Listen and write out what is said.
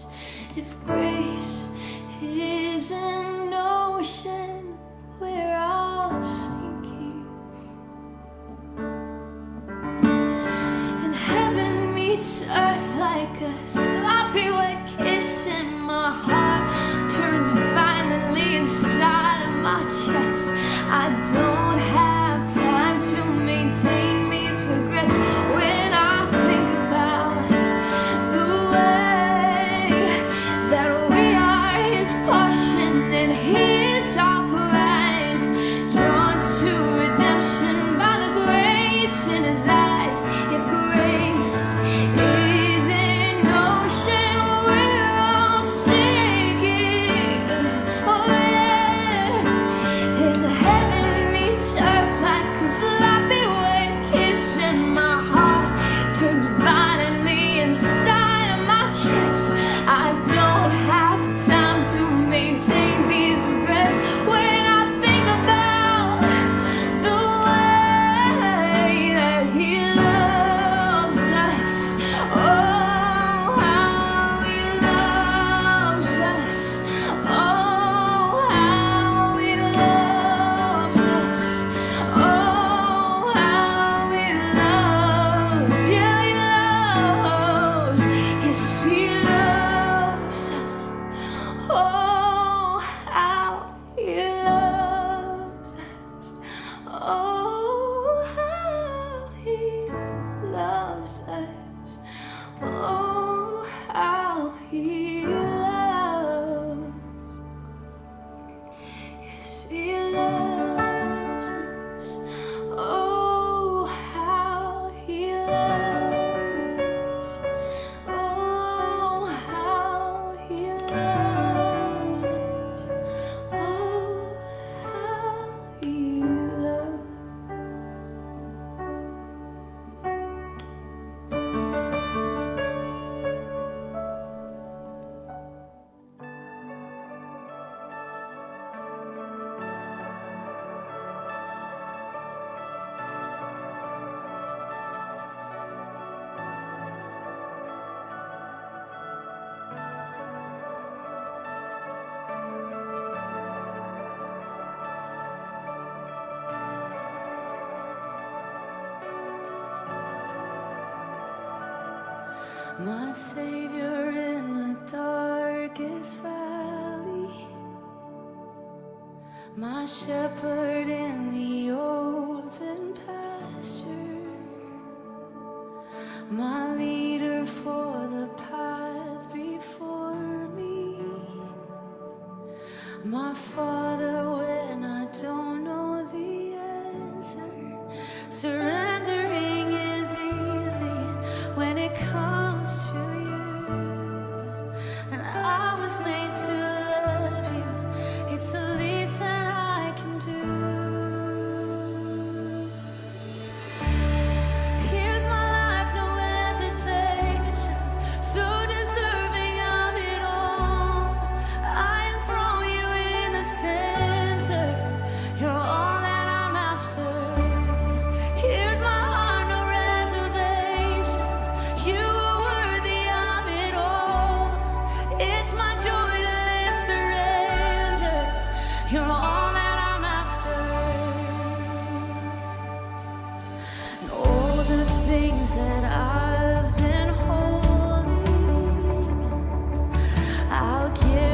If grace is an ocean, we're all sinking. And heaven meets earth like a sloppy wet kiss, and my heart turns violently inside of my chest. I don't have time to maintain these regrets when I think about the way that we are His portion and He is our prize, drawn to redemption by the grace in His eyes. If grace is an ocean, we're all sinking. Oh yeah. And heaven meets earth like a sloppy wet kiss, and my heart turns violently inside of my chest. I don't have time to maintain these regrets when I think about the way that He loves us. Oh, how He loves us. Oh, how He loves us. Oh, how He loves. Yeah, He loves. Yes, He loves us. Oh, how He loves us. Oh, how He loves us. Oh, how He loves. Yes, He loves us. Oh, how He loves us. Oh, how He loves us. Oh, how He loves. My Savior in the darkest valley, my shepherd in the open pasture, my leader for the path before me, my Father when I don't know the answer. Surrendering is easy when it comes to you, and I was made to love you. It's the least that I can do. Here's my life, no hesitations, so deserving of it all. I enthrone you in the center. You're all that I'm after. Here's my heart, no reservations. You are worthy of it all. It's my joy to live surrender. You're all that I'm after. And all the things that I've been holding, I'll give